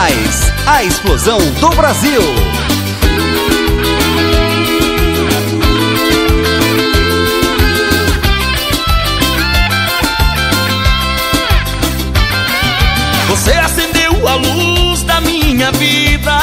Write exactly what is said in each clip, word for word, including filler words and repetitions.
Federais, a explosão do Brasil. Você acendeu a luz da minha vida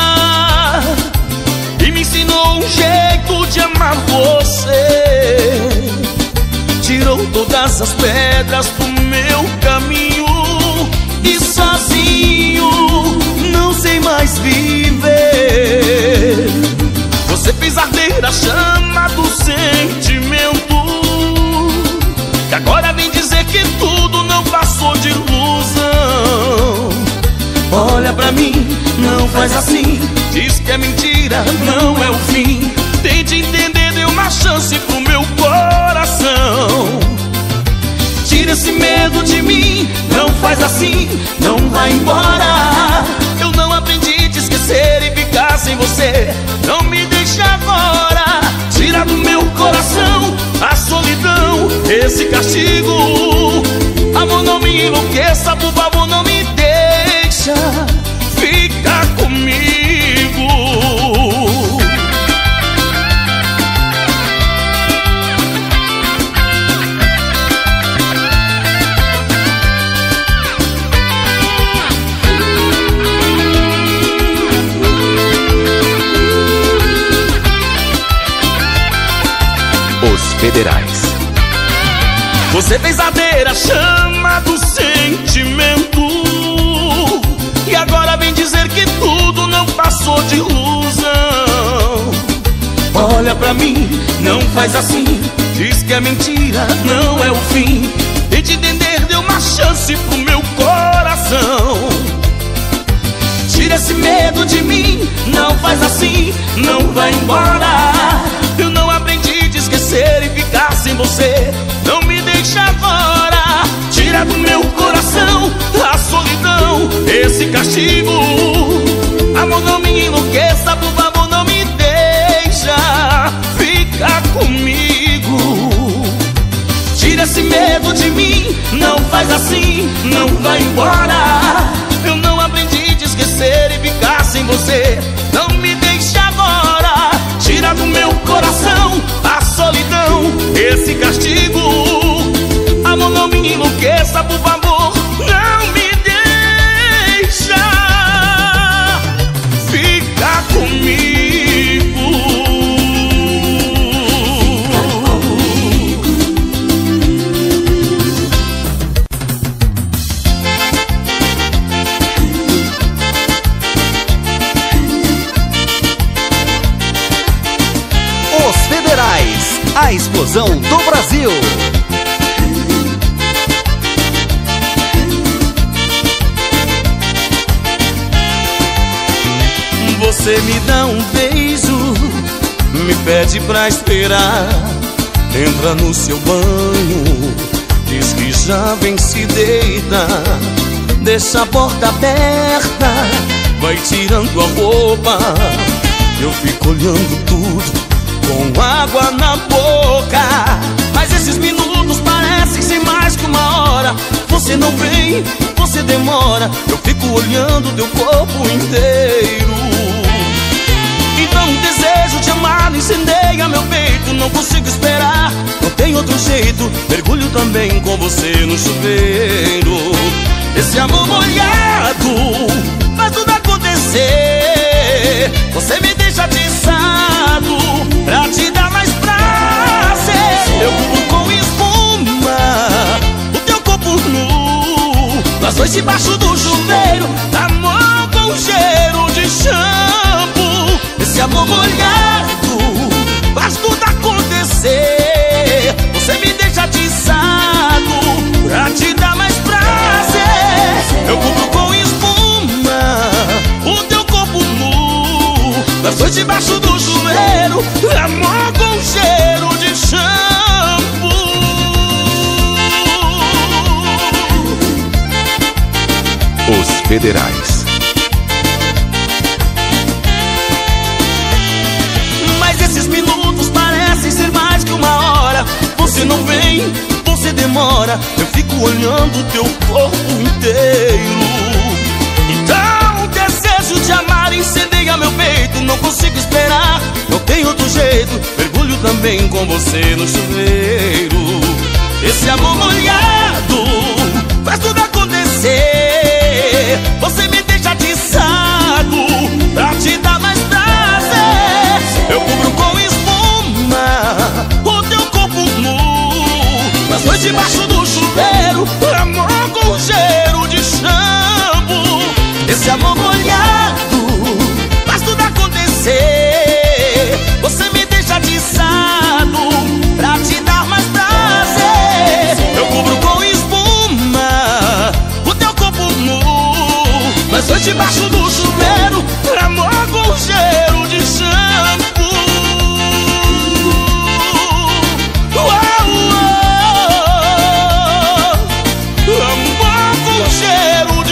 e me ensinou um jeito de amar você. Tirou todas as pedras do meu caminho e sozinho não sei mais viver. Você fez arder a chama do sentimento e agora vem dizer que tudo não passou de ilusão. Olha pra mim, não faz assim, diz que é mentira, não é o fim. Tente entender, dê uma chance pro meu coração. Tira esse medo de mim, não faz assim, não vai embora. Eu não aprendi a te esquecer e ficar sem você. Não me deixa agora. Tira do meu coração a solidão, esse castigo. Amor, não me enlouqueça, por favor, não me deixa. Fica comigo. Os Federais. Você fez arder a chama do sentimento e agora vem dizer que tudo não passou de ilusão. Olha pra mim, não faz assim, diz que é mentira, não é o fim. Tente entender, dê uma chance pro meu coração. Tira esse medo de mim, não faz assim, não vai embora. Eu não aprendi a te esquecer e ficar sem você. Não me deixa agora. Tira do meu coração a solidão, esse castigo. Amor, não me enlouqueça, por favor, não me deixa. Fica comigo. Tira esse medo de mim, não faz assim, não vai embora. Eu não aprendi a te esquecer e ficar sem você. Não me deixa agora. Tira do meu coração a solidão, esse castigo. Amor, não me enlouqueça, por favor, não me deixa. Fica comigo. Os Federais, a explosão do Brasil. Você me dá um beijo, me pede pra esperar. Entra no seu banho, diz que já vem se deitar. Deixa a porta aberta, vai tirando a roupa. Eu fico olhando tudo com água na boca. Mas esses minutos parecem ser mais que uma hora. Você não vem, você demora. Eu fico olhando teu corpo inteiro. Então o desejo de amar incendeia meu peito. Não consigo esperar, não tem outro jeito. Mergulho também com você no chuveiro. Esse amor molhado faz tudo acontecer. Você me deixa atiçado pra te dar mais prazer. Eu cubro com espuma o teu corpo nu, nós dois debaixo do chuveiro, amor com cheiro de shampoo. Esse amor molhado faz tudo acontecer. Você me deixa atiçado pra te dar mais prazer. Eu cubro com espuma o teu corpo nu, nós dois debaixo do chuveiro, amor com cheiro de shampoo. Os Federais. Mas esses minutos parecem ser mais que uma hora. Você não vem, você demora. Eu fico olhando teu corpo inteiro. Então desejo de amar incendeia meu peito. Não consigo esperar, não tem outro jeito. Mergulho também com você no chuveiro. Esse amor molhado faz tudo acontecer. Você me deixa atiçado pra te dar mais prazer. Eu cubro com espuma o teu corpo nu, mas foi debaixo do chuveiro, amor com cheiro de shampoo. Esse amor molhado faz tudo acontecer. Você me deixa atiçado pra te dar mais prazer. Eu cubro com espuma o teu corpo nu, mas foi debaixo do chuveiro, amor com cheiro de shampoo. Uau, uau, amor com cheiro de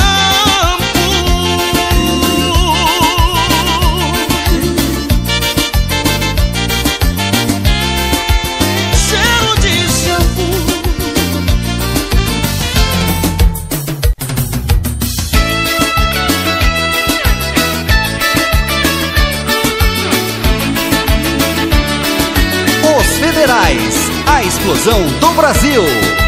A explosão do Brasil.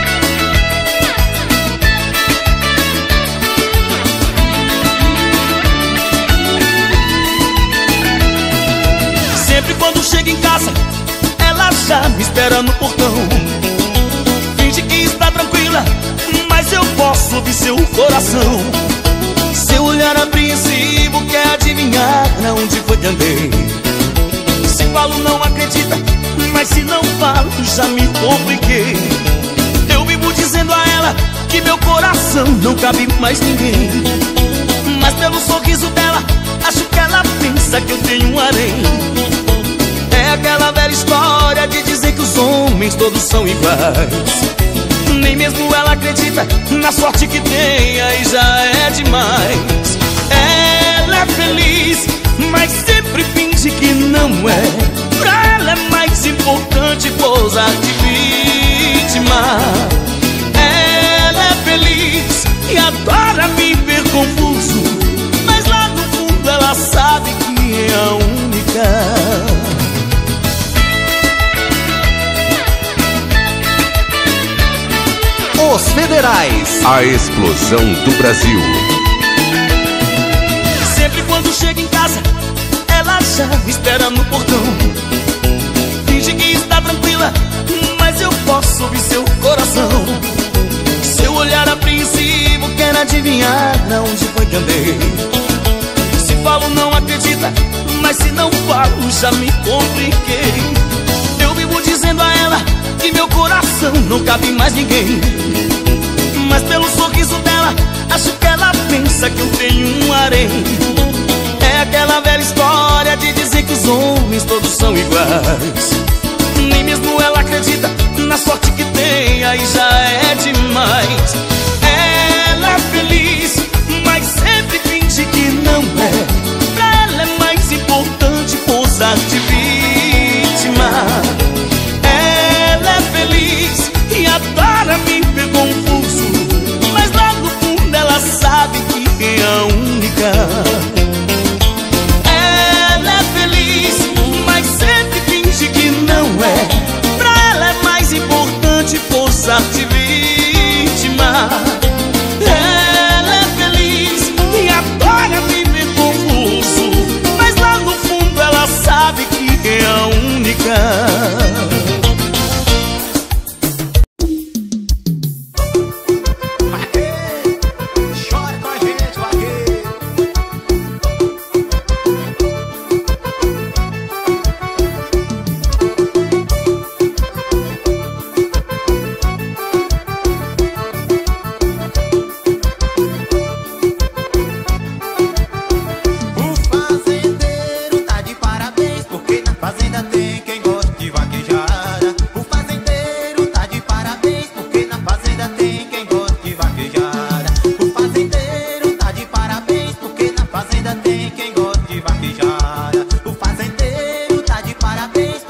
Sempre quando chego em casa, ela já me espera no portão. Finge que está tranquila, mas eu posso ouvir seu coração. Seu olhar apreensivo quer adivinhar pra onde foi que andei. Se falo não acredita, mas se não falo já me compliquei. Eu vivo dizendo a ela que meu coração não cabe mais ninguém, mas pelo sorriso dela acho que ela pensa que eu tenho um harém. É aquela velha história de dizer que os homens todos são iguais. Nem mesmo ela acredita na sorte que tem, aí já é demais. Ela é feliz, mas sempre finge que não é. Pra ela é mais importante posar de vítima. Ela é feliz e adora me ver confuso, mas lá no fundo ela sabe que é a única. Os Federais. A explosão do Brasil. Sempre quando chega em casa, ela já me espera no portão. Finge que está tranquila, mas eu posso ouvir seu coração. Seu olhar apreensivo quer adivinhar pra onde foi que andei. Se falo não acredita, mas se não falo já me compliquei. Eu vivo dizendo a ela que meu coração não cabe mais ninguém, mas pelo sorriso dela acho que ela pensa que eu tenho um harém. É aquela velha história de dizer que os homens todos são iguais. Nem mesmo ela acredita na sorte que tem, aí já é demais. Ela é feliz, mas sempre finge que não é. Pra ela é mais importante posar de vítima. Ela é feliz e adora me ver confuso, mas lá no fundo ela sabe que é a única. Ela é feliz, mas sempre finge que não é. Pra ela é mais importante posar de vítima. Ela é feliz e adora me ver confuso, mas lá no fundo ela sabe que é a única. O fazendeiro tá de parabéns